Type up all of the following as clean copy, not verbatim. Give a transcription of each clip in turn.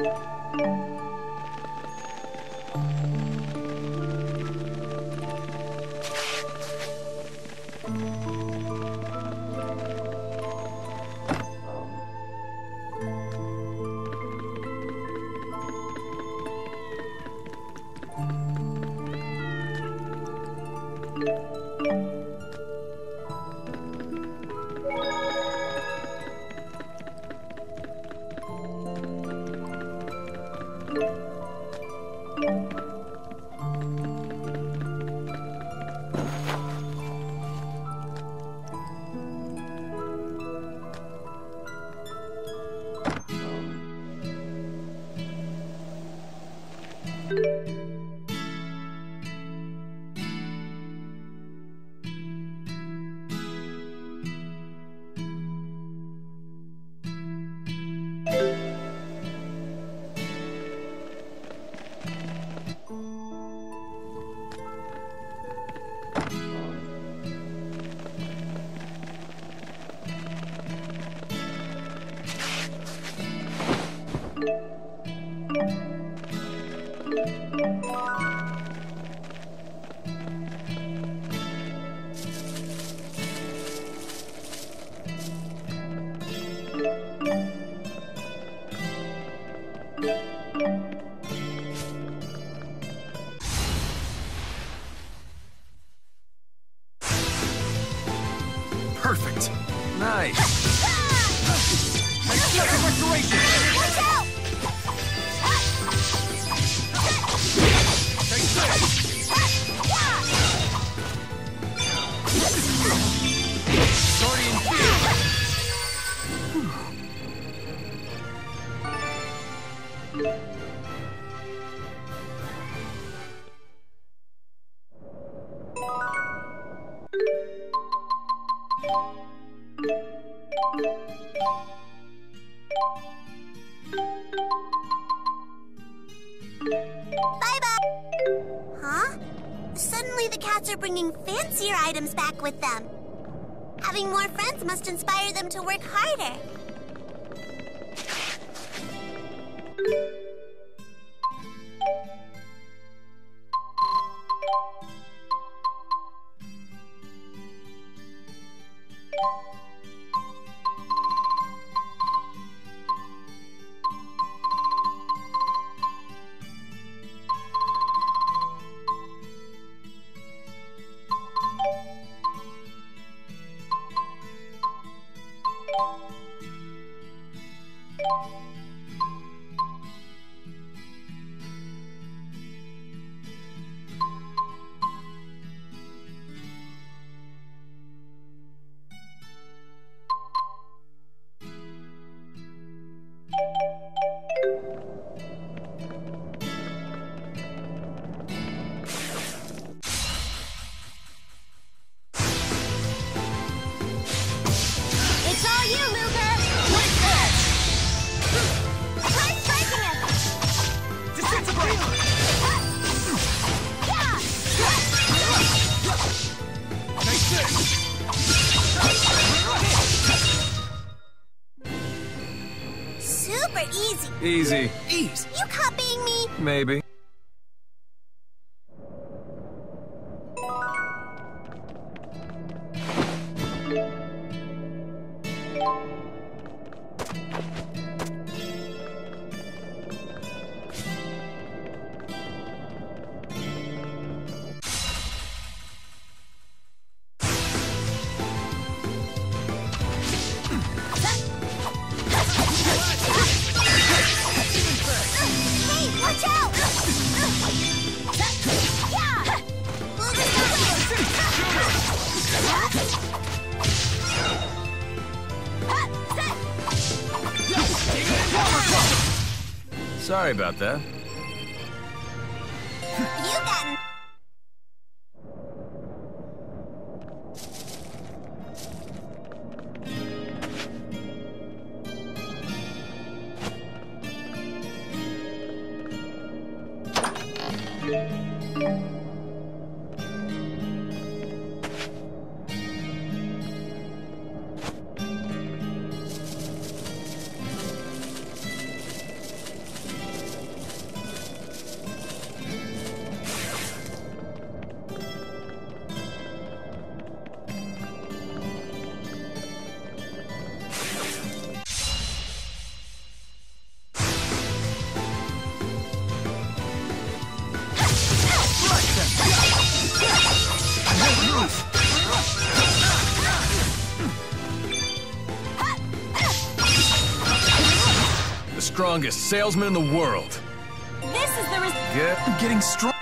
Perfect. Nice. Nice job of restoration. Watch out! Take this. Guardian field. Bye-bye! Huh? Suddenly the cats are bringing fancier items back with them. Having more friends must inspire them to work harder. It's all you, Luger! Quick catch! Try striking him! Disintegrate! Yeah! Take this! Super easy. Easy. Ease. You copying me? Maybe. Hey, watch out! Yeah! Sorry about that. You got... strongest salesman in the world. This is the I'm getting strong.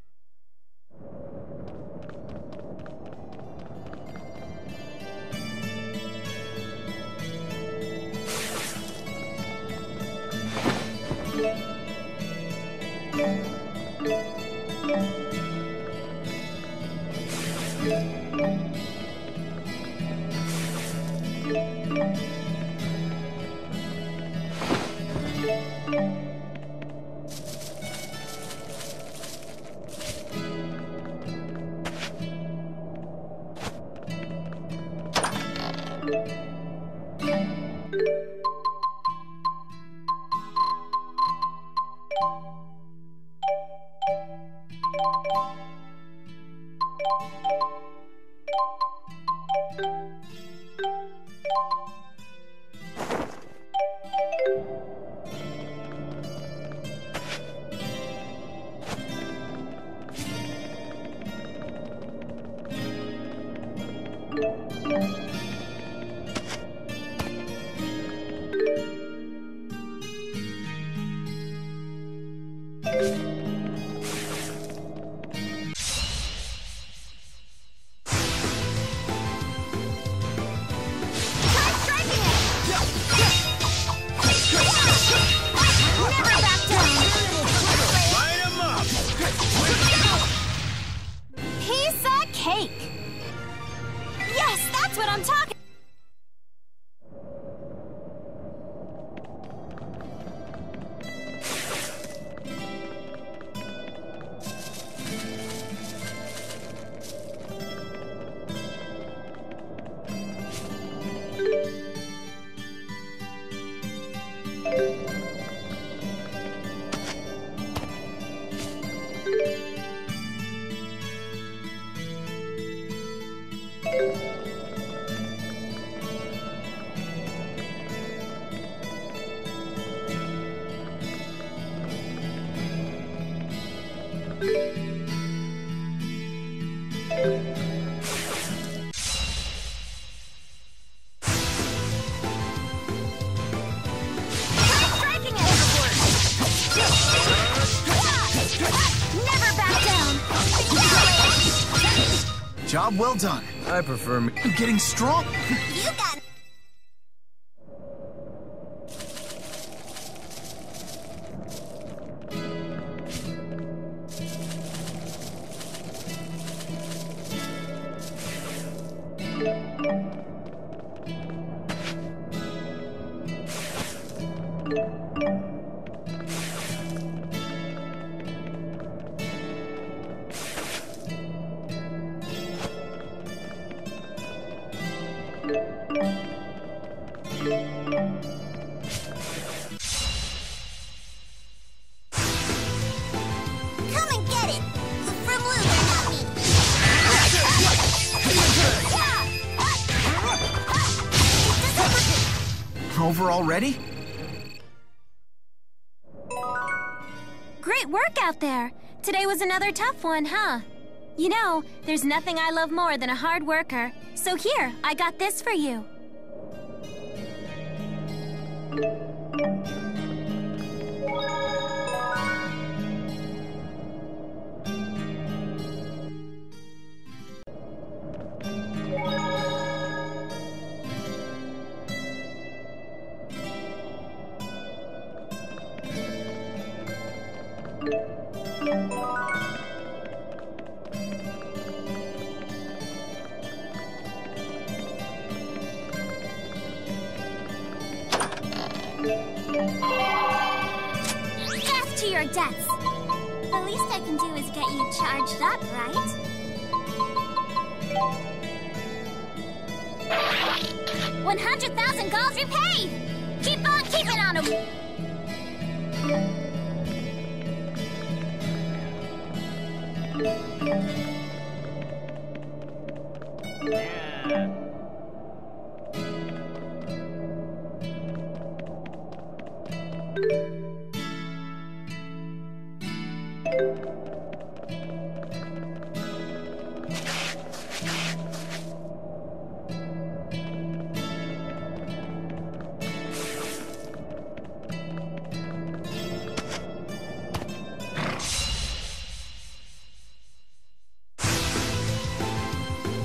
Job well done. I prefer me. I'm getting strong. You got over already? Great work out there. Today was another tough one, huh? You know, there's nothing I love more than a hard worker. So here, I got this for you. Death to your debts. The least I can do is get you charged up, right? 100,000 gold repaid! Keep on keeping on them!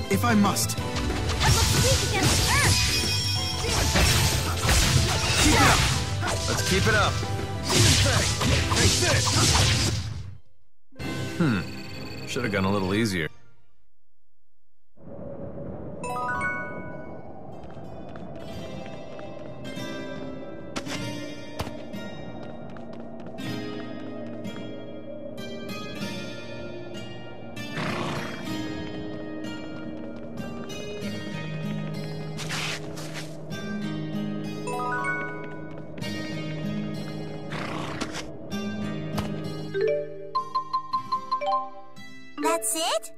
if I must. It looks weak against Earth. Keep it up! Let's keep it up. Should have gone a little easier. That's it?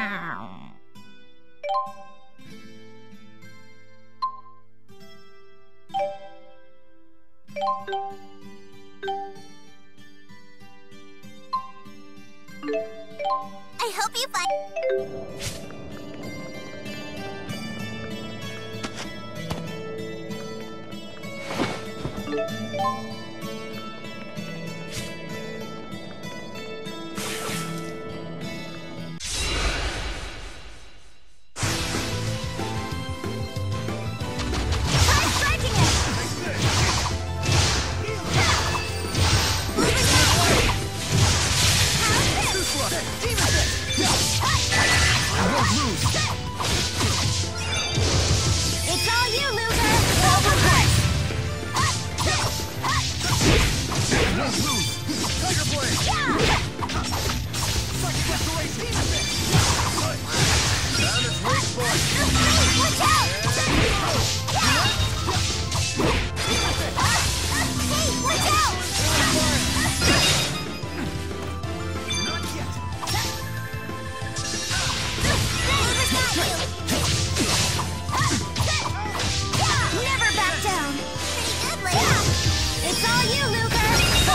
I hope you find... It's all you, Luger. Never back down. Pretty good, lady. It's all you, Luger.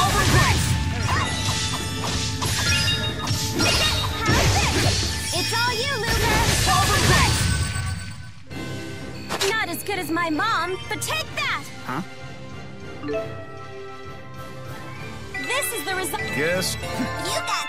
It's all you, Luger. Not as good as my mom, but take that. Huh? This is the result. Guess. You got...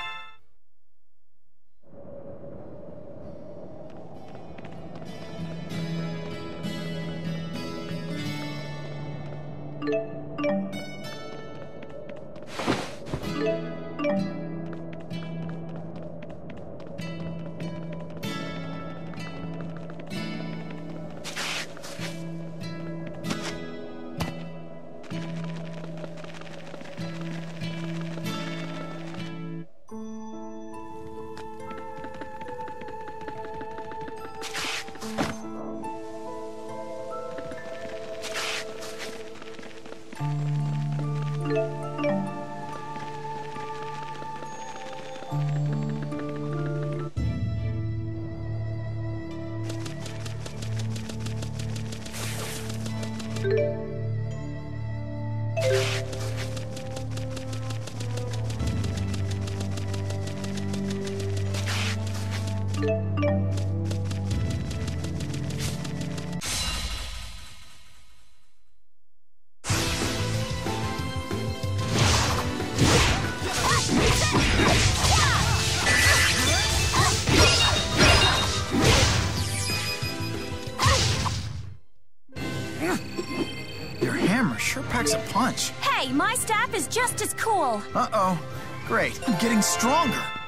Your hammer sure packs a punch. Hey, my staff is just as cool. Uh-oh. Great. I'm getting stronger.